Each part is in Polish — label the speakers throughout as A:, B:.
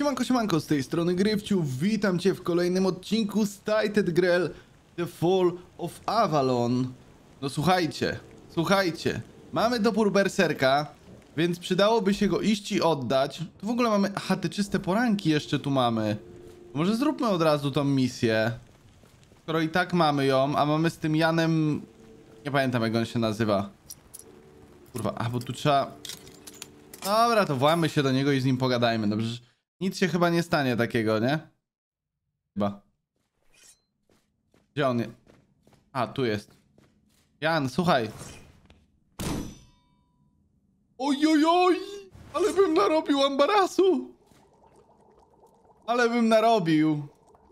A: Siemanko, z tej strony Gryfciu, witam cię w kolejnym odcinku z Titan Grail The Fall of Avalon. No słuchajcie, mamy topór berserka, więc przydałoby się go iść i oddać. Tu w ogóle mamy, aha, te czyste poranki jeszcze tu mamy. Może zróbmy od razu tą misję, skoro i tak mamy ją, a mamy z tym Janem, nie pamiętam jak on się nazywa. Kurwa, a bo tu trzeba... Dobra, to włamy się do niego i z nim pogadajmy, no przecież nic się chyba nie stanie takiego, nie? Chyba. Gdzie on jest? A, tu jest. Jan, słuchaj. Ojojoj! Ale bym narobił ambarasu! Ale bym narobił.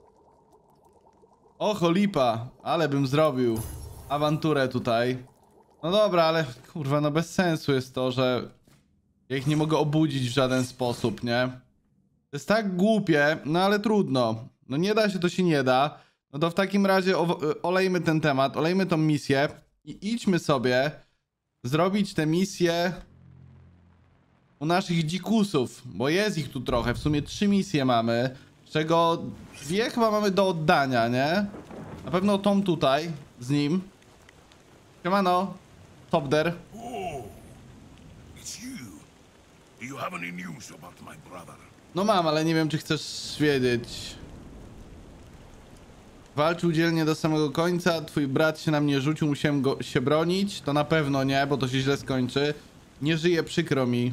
A: Oho, lipa. Ale bym zrobił awanturę tutaj. No dobra, ale kurwa, no bez sensu jest to, że ja ich nie mogę obudzić w żaden sposób, nie? To jest tak głupie, no ale trudno. No nie da się, to się nie da. No to w takim razie olejmy ten temat, olejmy tą misję i idźmy sobie zrobić tę misję u naszych dzikusów, bo jest ich tu trochę. W sumie 3 misje mamy, z czego 2 chyba mamy do oddania, nie? Na pewno tą tutaj, z nim. Siemano, top there.
B: It's you. Do you have any news about my brother?
A: No mam, ale nie wiem, czy chcesz wiedzieć. Walczył dzielnie do samego końca, twój brat się na mnie rzucił, musiałem się bronić. To na pewno nie, bo to się źle skończy. Nie żyje, przykro mi.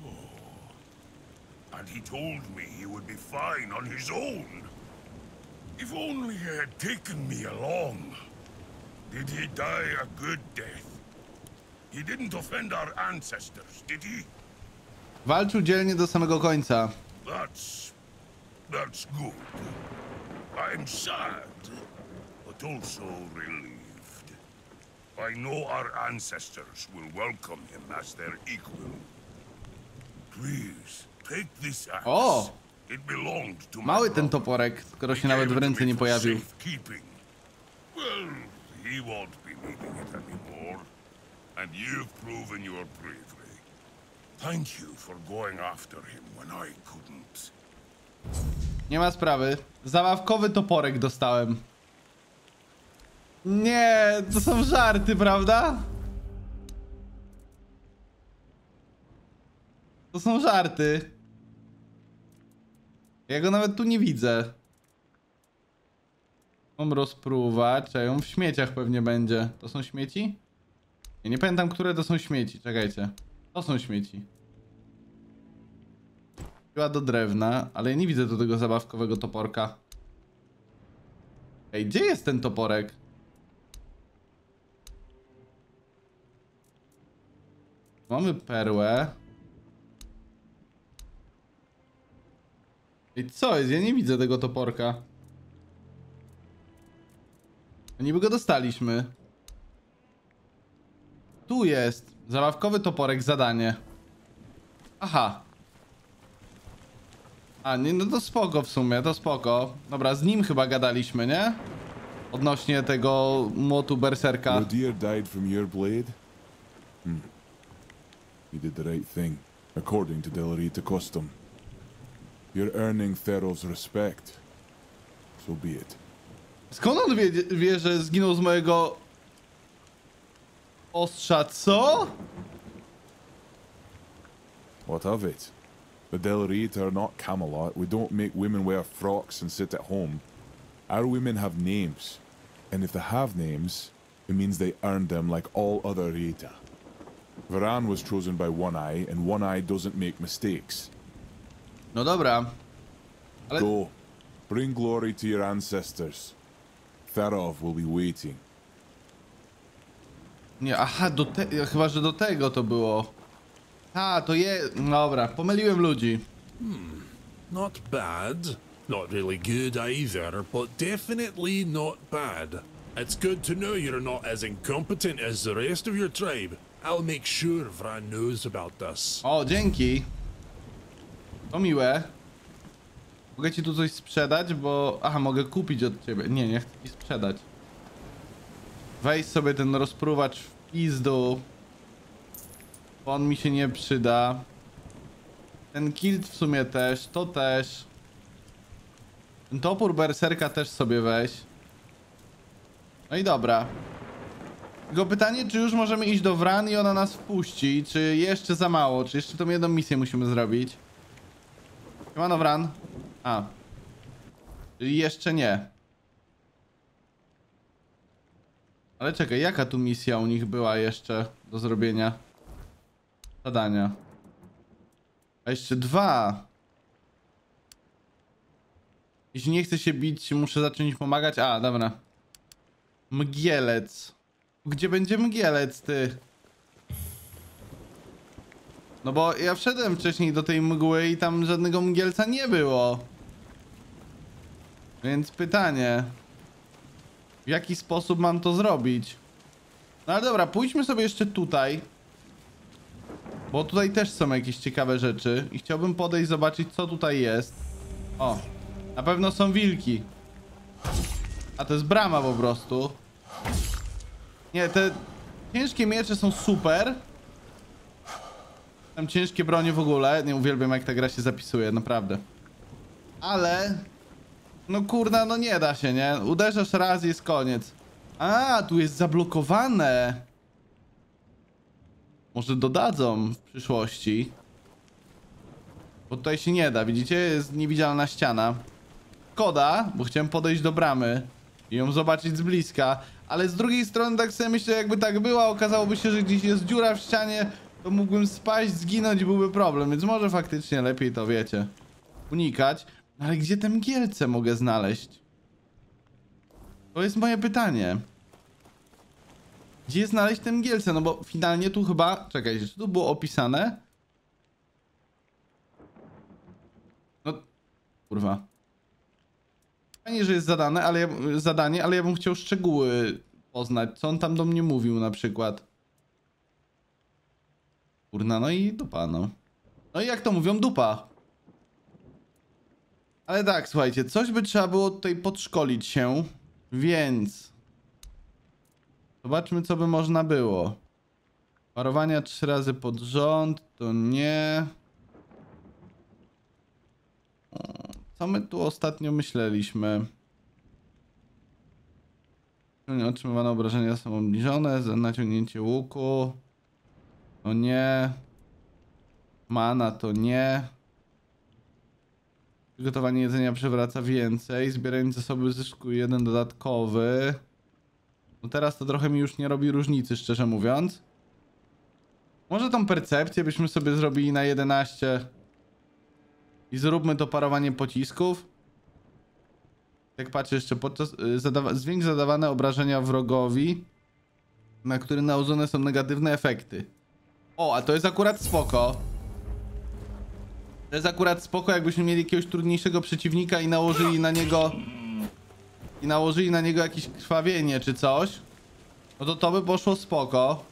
B: And he told me he would be fine on his own. If only he had taken me along. Did he die a good death? He didn't offend our ancestors, did he?
A: Walczył dzielnie do samego końca.
B: That's good. I'm sad, but also relieved. I know our ancestors will welcome him as their equal. Please, take this axe.
A: O!
B: It belonged to my
A: Mały ten
B: brother.
A: toporek, skoro
B: He
A: się nawet
B: gave
A: w
B: it to
A: ręce
B: me
A: nie
B: for
A: pojawił.
B: safekeeping. Well, he won't be needing it anymore. And you've proven your bravery. Thank you for going after him when I couldn't.
A: Nie ma sprawy. Zabawkowy toporek dostałem. Nie, to są żarty, prawda? To są żarty. Ja go nawet tu nie widzę. Mam rozpruwać. Czekaj, on w śmieciach pewnie będzie. To są śmieci? Ja nie pamiętam, które to są śmieci. Czekajcie. To są śmieci. Piła do drewna, ale ja nie widzę tu tego zabawkowego toporka. Ej, gdzie jest ten toporek? Mamy perłę. Ej, co jest? Ja nie widzę tego toporka. A niby go dostaliśmy. Tu jest. Zabawkowy toporek, zadanie. Aha. A, nie, no to spoko w sumie, to spoko. Dobra, z nim chyba gadaliśmy, nie? Odnośnie tego młotu berserka.
C: Your dear died from your blade? You did the right thing, according to Delarita custom. You're earning Theros' respect. So be it.
A: Skąd on wie, że zginął z mojego ostrza, co?
C: What of it? The Delarita are not Camelot. We don't make women wear frocks and sit at home. Our women have names. And if they have names, it means they earned them like all other Rita. Varan was chosen by One Eye, and One Eye doesn't make mistakes.
A: No dobra. Ale...
C: Go. Bring glory to your ancestors. Tharov will be waiting.
A: Nie, aha, chyba, że do tego to było. A, to Dobra, pomyliłem ludzi.
D: Not bad. Not really good either, but definitely not bad. It's good to know you're not as incompetent as the rest of your tribe. I'll make sure Vran knows about this.
A: O, dzięki. To miłe. Mogę ci tu coś sprzedać, bo... Aha, mogę kupić od ciebie. Nie chcę ci sprzedać. Weź sobie ten rozpruwacz w pizdu. On mi się nie przyda. Ten kilt w sumie też, to też. Ten topór berserka też sobie weź. No i dobra. Tylko pytanie, czy już możemy iść do Wran i ona nas wpuści, czy jeszcze za mało, czy jeszcze tą jedną misję musimy zrobić. Siemano Wran. A. Czyli jeszcze nie. Ale czekaj, jaka tu misja u nich była jeszcze do zrobienia? Zadania. A jeszcze 2. Jeśli nie chcę się bić, muszę zacząć pomagać. A, dobra. Mgielec. Gdzie będzie mgielec, ty? No bo ja wszedłem wcześniej do tej mgły i tam żadnego mgielca nie było. Więc pytanie. W jaki sposób mam to zrobić? No ale dobra, pójdźmy sobie jeszcze tutaj. Bo tutaj też są jakieś ciekawe rzeczy. I chciałbym podejść, zobaczyć co tutaj jest. O, na pewno są wilki. A to jest brama po prostu. Nie, te ciężkie miecze są super. Tam ciężkie bronie w ogóle. Nie uwielbiam jak ta gra się zapisuje, naprawdę. Ale... no kurna, no nie da się, nie? Uderzasz raz i jest koniec. A, tu jest zablokowane. Może dodadzą w przyszłości. Bo tutaj się nie da, widzicie? Jest niewidzialna ściana. Szkoda, bo chciałem podejść do bramy i ją zobaczyć z bliska. Ale z drugiej strony tak sobie myślę, jakby tak była, okazałoby się, że gdzieś jest dziura w ścianie, to mógłbym spaść, zginąć i byłby problem. Więc może faktycznie lepiej to, wiecie, unikać. Ale gdzie te mgielce mogę znaleźć? To jest moje pytanie. Gdzie znaleźć te mgielce? No bo finalnie tu chyba... czekajcie, czy tu było opisane? No... kurwa. Fajnie, że jest zadanie, ale ja bym chciał szczegóły poznać. Co on tam do mnie mówił na przykład. Kurna, no i dupa, no. No i jak to mówią, dupa. Ale tak, słuchajcie, coś by trzeba było tutaj podszkolić się, więc... zobaczmy, co by można było. Parowania 3 razy pod rząd, to nie... Co my tu ostatnio myśleliśmy? Otrzymywane obrażenia są obniżone, za naciągnięcie łuku. To nie. Mana to nie. Przygotowanie jedzenia przywraca więcej. Zbierając zasoby zyskuje 1 dodatkowy. No teraz to trochę mi już nie robi różnicy, szczerze mówiąc. Może tą percepcję byśmy sobie zrobili na 11. I zróbmy to parowanie pocisków. Jak patrzę jeszcze, podczas zwiększ zadawane obrażenia wrogowi, na który nałożone są negatywne efekty. O, a to jest akurat spoko. To jest akurat spoko, jakbyśmy mieli jakiegoś trudniejszego przeciwnika i nałożyli na niego jakieś krwawienie czy coś. No to by poszło spoko.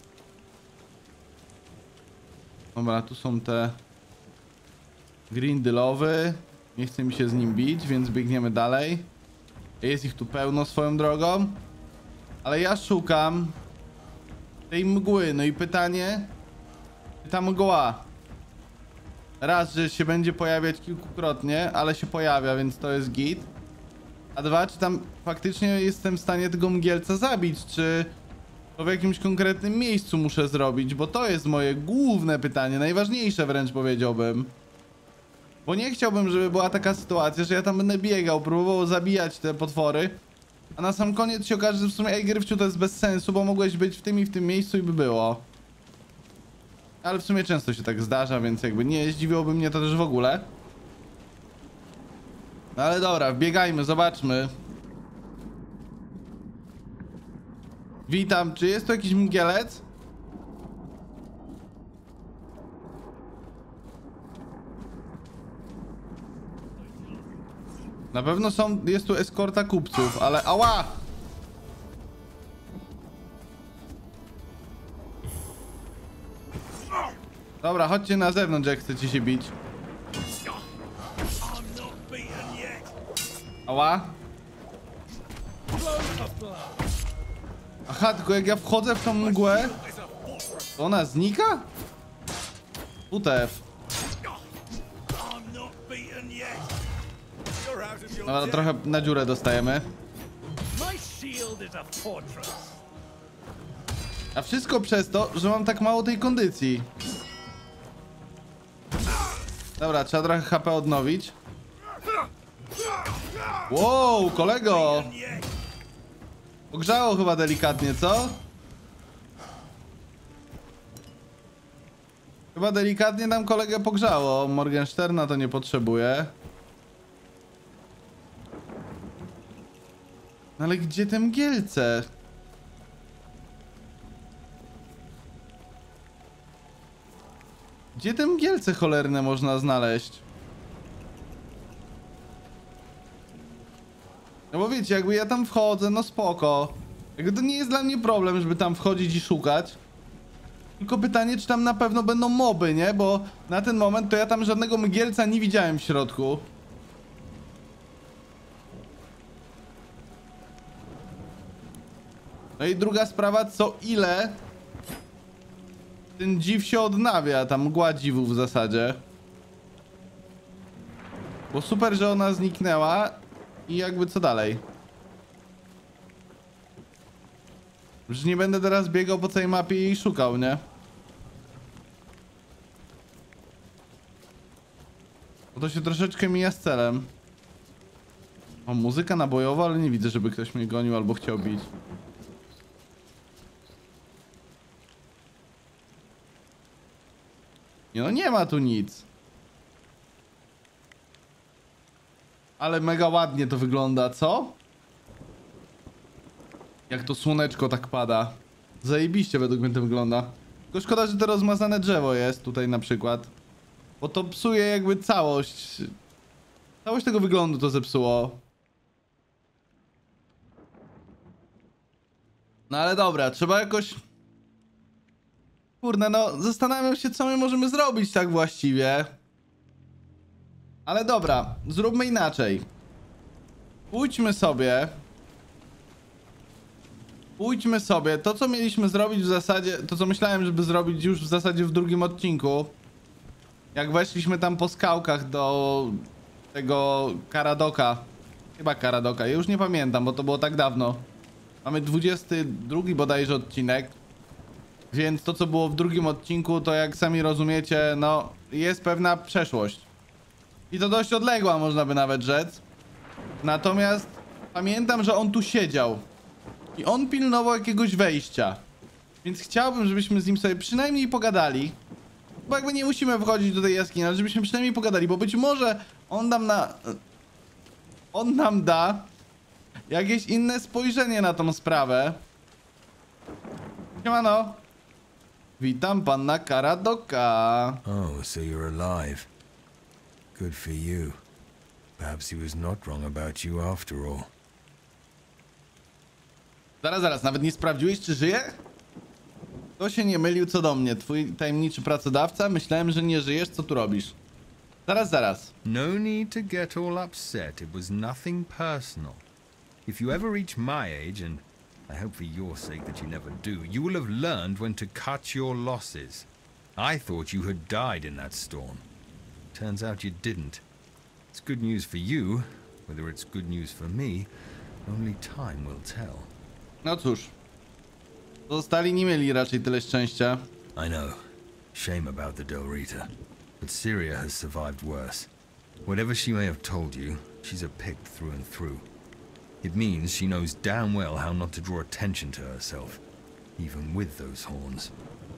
A: Dobra, tu są te... Grindylowy. Nie chce mi się z nim bić, więc biegniemy dalej. Jest ich tu pełno swoją drogą. Ale ja szukam tej mgły. No i pytanie, czy ta mgła raz, że się będzie pojawiać kilkukrotnie, ale się pojawia, więc to jest git. A 2, czy tam faktycznie jestem w stanie tego mgielca zabić, czy to w jakimś konkretnym miejscu muszę zrobić, bo to jest moje główne pytanie, najważniejsze wręcz powiedziałbym. Bo nie chciałbym, żeby była taka sytuacja, że ja tam będę biegał, próbował zabijać te potwory, a na sam koniec się okaże, że w sumie ej, Gryfciu, to jest bez sensu, bo mogłeś być w tym i w tym miejscu i by było. Ale w sumie często się tak zdarza, więc jakby nie zdziwiłoby mnie to też w ogóle. No ale dobra, wbiegajmy, zobaczmy. Witam, czy jest tu jakiś mgielec? Na pewno jest tu eskorta kupców, ale ała! Dobra, chodźcie na zewnątrz, jak chcecie się bić. Ała? Aha, tylko jak ja wchodzę w tą mgłę, to ona znika? WTF. No, trochę na dziurę dostajemy.
E: My shield is a fortress.
A: A wszystko przez to, że mam tak mało tej kondycji. Dobra, trzeba trochę HP odnowić. Wow, kolego! Pogrzało chyba delikatnie, co? Chyba delikatnie nam kolegę pogrzało. Morgensterna to nie potrzebuje. No ale gdzie te mgielce? Gdzie te mgielce cholerne można znaleźć? No bo wiecie, jakby ja tam wchodzę, no spoko. Jakby to nie jest dla mnie problem, żeby tam wchodzić i szukać. Tylko pytanie, czy tam na pewno będą moby, nie? Bo na ten moment to ja tam żadnego mgielca nie widziałem w środku. No i druga sprawa, co ile ten dziw się odnawia, ta mgła dziwów w zasadzie. Bo super, że ona zniknęła i jakby co dalej? Już nie będę teraz biegał po całej mapie i szukał, nie? Bo to się troszeczkę mija z celem. O, muzyka nabojowa, ale nie widzę, żeby ktoś mnie gonił albo chciał bić. Nie, no nie ma tu nic. Ale mega ładnie to wygląda, co? Jak to słoneczko tak pada. Zajebiście według mnie to wygląda. Tylko szkoda, że to rozmazane drzewo jest tutaj na przykład. Bo to psuje jakby całość. Całość tego wyglądu to zepsuło. No ale dobra, trzeba jakoś... Kurde, no zastanawiam się, co my możemy zrobić tak właściwie. Ale dobra, zróbmy inaczej. Pójdźmy sobie. To, co mieliśmy zrobić w zasadzie, to co myślałem, żeby zrobić już w zasadzie w drugim odcinku. Jak weszliśmy tam po skałkach do tego Karadoka. Chyba Karadoka, ja już nie pamiętam, bo to było tak dawno. Mamy 22 bodajże odcinek. Więc to, co było w drugim odcinku, to jak sami rozumiecie, no jest pewna przeszłość. I to dość odległa, można by nawet rzec. Natomiast pamiętam, że on tu siedział. I on pilnował jakiegoś wejścia. Więc chciałbym, żebyśmy z nim sobie przynajmniej pogadali. Bo jakby nie musimy wchodzić do tej jaskini, ale żebyśmy przynajmniej pogadali, bo być może on nam da jakieś inne spojrzenie na tą sprawę. Siemano. Witam pana Karadoka.
F: Oh, so you're alive. Good for you. Perhaps he was not wrong about you after all.
A: Zaraz, nawet nie sprawdziłeś, czy żyje? Kto się nie mylił co do mnie? Twój tajemniczy pracodawca? Myślałem, że nie żyjesz, co tu robisz? Zaraz.
G: No need to get all upset. It was nothing personal. If you ever reach my age, and I hope for your sake that you never do, you will have learned when to cut your losses. I thought you had died in that storm. Turns out you didn't. It's good news for you. Whether it's good news for me, only time will tell.
A: No cóż. Zostali nie mieli raczej tyle szczęścia.
F: I know. Shame about the Del Rita. But Syria has survived worse. Whatever she may have told you, she's a pig through and through. It means she knows damn well how not to draw attention to herself, even with those horns.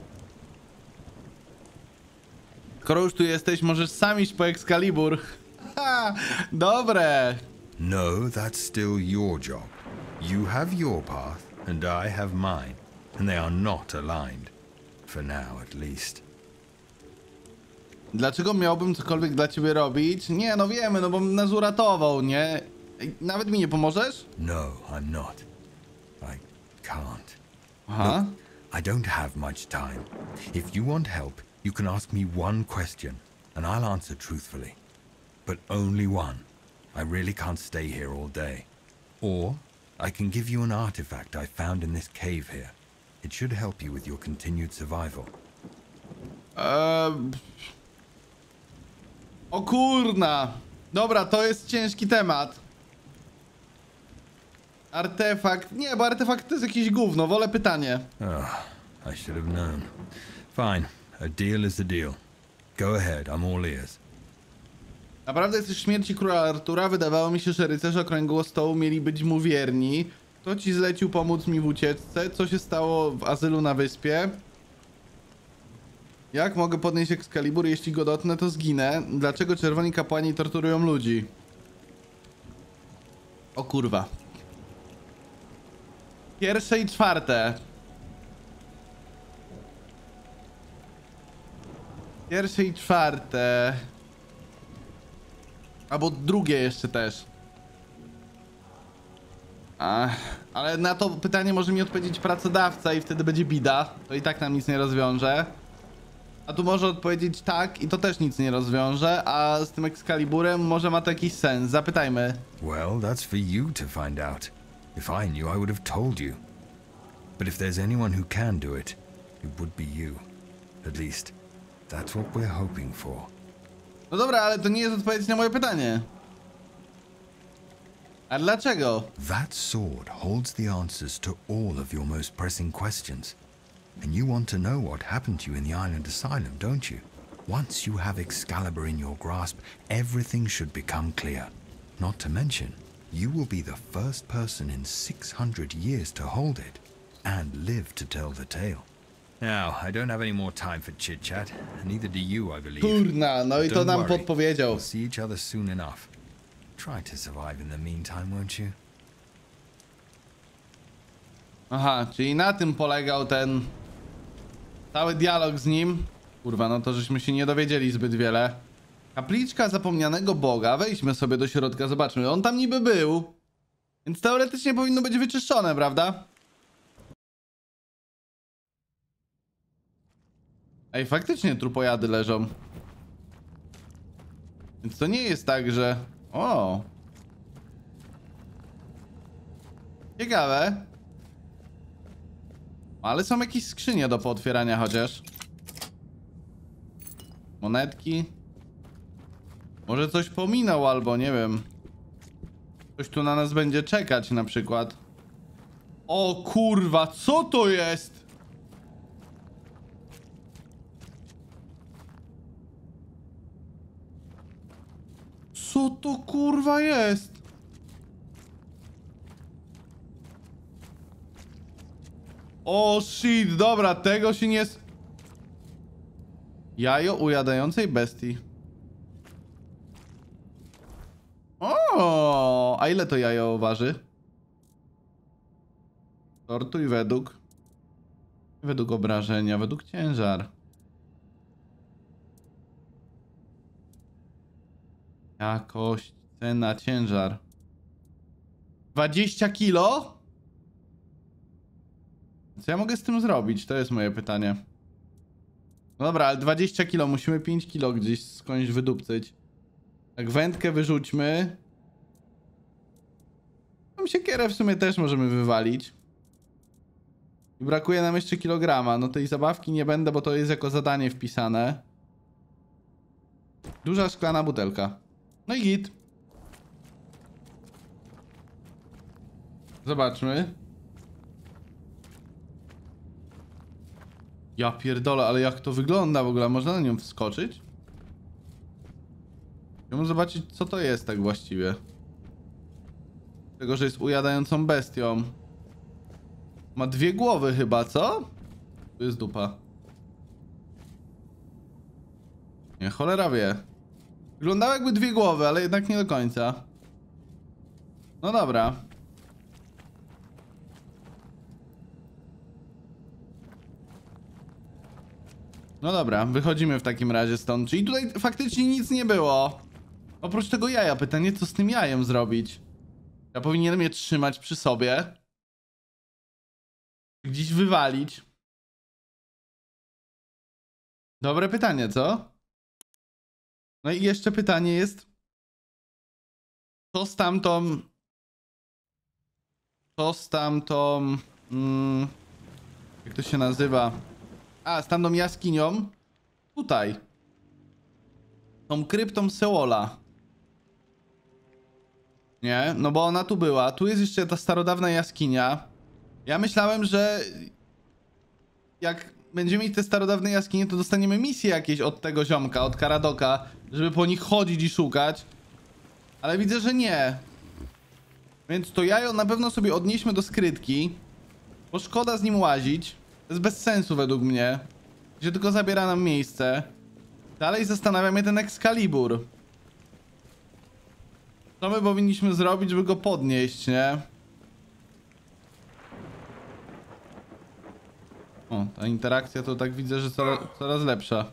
A: Skoro już tu jesteś, możesz sam iść po Excalibur. Ha! Dobre!
F: No, that's still your job. You have your path, and I have mine, and they are not aligned. For now, at least.
A: Dlaczego miałbym cokolwiek dla ciebie robić? Nie, no wiemy, no bo nas uratował, nie? Ej, nawet mi nie pomożesz?
F: No, I'm not. I can't.
A: Aha.
F: I don't have much time. If you want help, you can ask me one question, and I'll answer truthfully. But only one. I really can't stay here all day. Or, I can give you an artifact I found in this cave here. It should help you with your continued survival.
A: O kurna! Dobra, to jest ciężki temat. Artefakt. Nie, bo artefakt to jest jakieś gówno. Wolę pytanie.
F: Oh, I should have known. Fine. A deal is a deal. Go ahead, I'm all ears.
A: Naprawdę jesteś śmierci króla Artura? Wydawało mi się, że rycerze okrągłego stołu mieli być mu wierni. Kto ci zlecił pomóc mi w ucieczce? Co się stało w azylu na wyspie? Jak mogę podnieść Excalibur? Jeśli go dotknę, to zginę. Dlaczego czerwoni kapłani torturują ludzi? O kurwa. Pierwsze i czwarte. Pierwsze i czwarte. Albo drugie jeszcze też. Ale na to pytanie może mi odpowiedzieć pracodawca i wtedy będzie bida. To i tak nam nic nie rozwiąże. A tu może odpowiedzieć tak i to też nic nie rozwiąże. A z tym Excaliburem może ma to jakiś sens. Zapytajmy.
F: Well, that's for you to find out. If I knew, I would have told you. But if there's anyone who can do it, it would be you. At least, that's what we're hoping for.
A: No dobra, ale to nie jest odpowiedź na moje pytanie. A dlaczego?
F: That sword holds the answers to all of your most pressing questions. And you want to know what happened to you in the Island Asylum, don't you? Once you have Excalibur in your grasp, everything should become clear. Not to mention, you will be the first person in 600 years to hold it, and live to tell the tale. Now, I don't have any more time for chit-chat, and neither do you, I believe.
A: Kurna, no i to
F: Don't
A: nam
F: worry.
A: podpowiedział.
F: We'll see each other soon enough. Try to survive in the meantime, won't you?
A: Aha, czyli na tym polegał ten cały dialog z nim. Kurwa, no to żeśmy się nie dowiedzieli zbyt wiele. Kapliczka zapomnianego Boga. Wejdźmy sobie do środka, zobaczmy. On tam niby był. Więc teoretycznie powinno być wyczyszczone, prawda? Ej, faktycznie trupojady leżą. Więc to nie jest tak, że... O! Ciekawe. Ale są jakieś skrzynie do pootwierania chociaż. Monetki. Może coś pominął albo nie wiem. Coś tu na nas będzie czekać na przykład. O kurwa, co to jest? Co to kurwa jest? O shit, dobra, tego się nie... Jajo ujadającej bestii. O, a ile to jajo waży? Sortuj według... Według obrażenia, według ciężar. Jakość, cena, ciężar. 20 kilo? Co ja mogę z tym zrobić? To jest moje pytanie. No dobra, ale 20 kilo, musimy 5 kilo gdzieś skądś wydupcyć. Tak, wędkę wyrzućmy. Tą siekierę w sumie też możemy wywalić. I brakuje nam jeszcze kilograma. No tej zabawki nie będę, bo to jest jako zadanie wpisane. Duża szklana butelka. No i git. Zobaczmy. Ja pierdolę, ale jak to wygląda w ogóle? Można na nią wskoczyć? Chciałbym zobaczyć, co to jest tak właściwie. Tego, że jest ujadającą bestią. Ma dwie głowy chyba, co? Tu jest dupa. Nie, cholera wie. Wyglądało jakby dwie głowy, ale jednak nie do końca. No dobra. No dobra, wychodzimy w takim razie stąd. Czyli tutaj faktycznie nic nie było. Oprócz tego jaja. Pytanie, co z tym jajem zrobić? Ja powinienem je trzymać przy sobie. Gdzieś wywalić. Dobre pytanie, co? No i jeszcze pytanie jest... Co z tamtą... Co z tamtą... jak to się nazywa? A, z tamtą jaskinią. Tutaj. Tą kryptą Seola. Nie? No bo ona tu była. Tu jest jeszcze ta starodawna jaskinia. Ja myślałem, że jak będziemy mieć te starodawne jaskinie, to dostaniemy misje jakieś od tego ziomka, od Karadoka, żeby po nich chodzić i szukać. Ale widzę, że nie. Więc to jajo na pewno sobie odnieśmy do skrytki, bo szkoda z nim łazić. To jest bez sensu według mnie. Że tylko zabiera nam miejsce. Dalej zastanawia mnie ten Excalibur. Co my powinniśmy zrobić, żeby go podnieść, nie? O, ta interakcja to tak widzę, że coraz lepsza.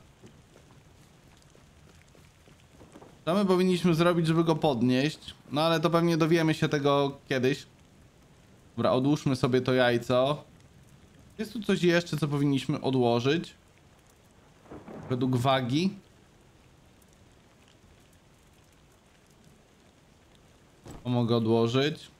A: Co my powinniśmy zrobić, żeby go podnieść? No ale to pewnie dowiemy się tego kiedyś. Dobra, odłóżmy sobie to jajco. Jest tu coś jeszcze, co powinniśmy odłożyć? Według wagi. To mogę odłożyć.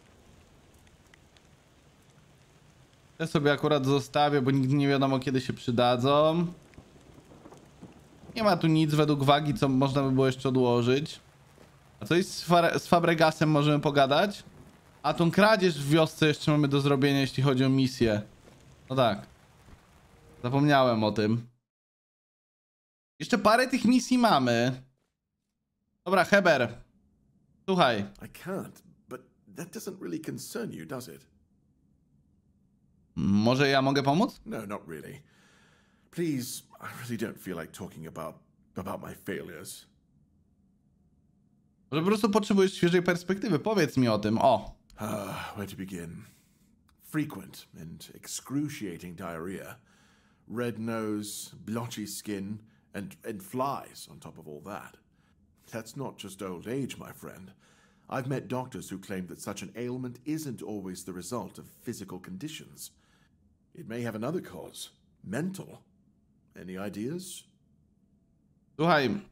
A: Te sobie akurat zostawię, bo nigdy nie wiadomo, kiedy się przydadzą. Nie ma tu nic według wagi, co można by było jeszcze odłożyć. A co jest z Fabregasem, możemy pogadać? A tą kradzież w wiosce jeszcze mamy do zrobienia, jeśli chodzi o misję. No tak. Zapomniałem o tym. Jeszcze parę tych misji mamy. Dobra, Heber. Słuchaj.
H: I can't, but that doesn't really concern you, does it?
A: Może ja mogę pomóc?
H: No, not really. Please, I really don't feel like talking about my failures.
A: Może po prostu potrzebujesz świeżej perspektywy. Powiedz mi o tym. O.
H: Where to begin? Frequent and excruciating diarrhea, red nose, blotchy skin, and flies on top of all that. That's not just old age, my friend. I've met doctors who claim that such an ailment isn't always the result of physical conditions. It may have another cause. Mental. Any ideas?
A: Słuchaj.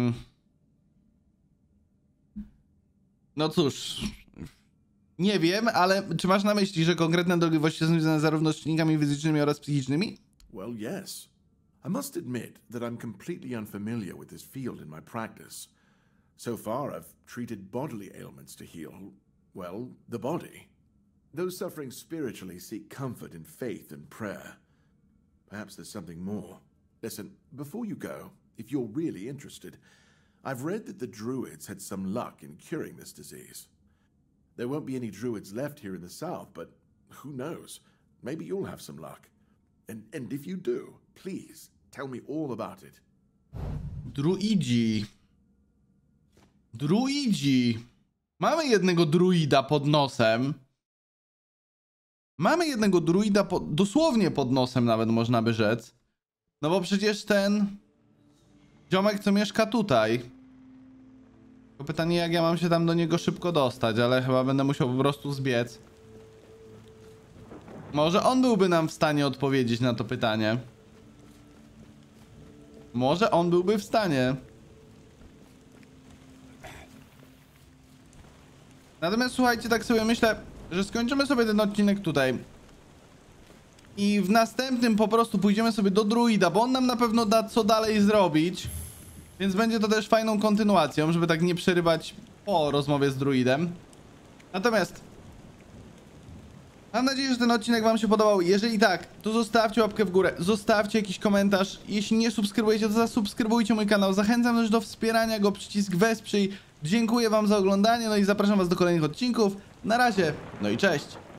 A: No cóż. Nie wiem, ale czy masz na myśli, że konkretne dolegliwości są związane zarówno z czynnikami fizycznymi oraz psychicznymi?
H: Well, yes. I must admit that I'm completely unfamiliar with this field in my practice. So far, I've treated bodily ailments to heal, well, the body. Those suffering spiritually seek comfort in faith and prayer. Perhaps there's something more. Listen, before you go, if you're really interested, I've read that the Druids had some luck in curing this disease. There won't be any Druids left here in the south, but who knows? Maybe you'll have some luck. And if you do, please, tell me all about it.
A: Druidzi. Druidzi. Mamy jednego druida pod nosem. Mamy jednego druida dosłownie pod nosem nawet, można by rzec. No bo przecież ten ziomek, co mieszka tutaj. Tylko pytanie, jak ja mam się tam do niego szybko dostać, ale chyba będę musiał po prostu zbiec. Może on byłby nam w stanie odpowiedzieć na to pytanie. Może on byłby w stanie. Natomiast słuchajcie, tak sobie myślę, że skończymy sobie ten odcinek tutaj. I w następnym po prostu pójdziemy sobie do druida, bo on nam na pewno da co dalej zrobić. Więc będzie to też fajną kontynuacją, żeby tak nie przerywać po rozmowie z druidem. Natomiast mam nadzieję, że ten odcinek wam się podobał. Jeżeli tak, to zostawcie łapkę w górę, zostawcie jakiś komentarz. Jeśli nie subskrybujecie, to zasubskrybujcie mój kanał. Zachęcam też do wspierania go, przycisk wesprzyj. Dziękuję wam za oglądanie, no i zapraszam was do kolejnych odcinków. Na razie, no i cześć!